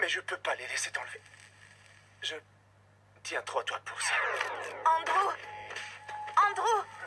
Mais je peux pas les laisser t'enlever. Je tiens trop à toi pour ça. Andrew! Andrew!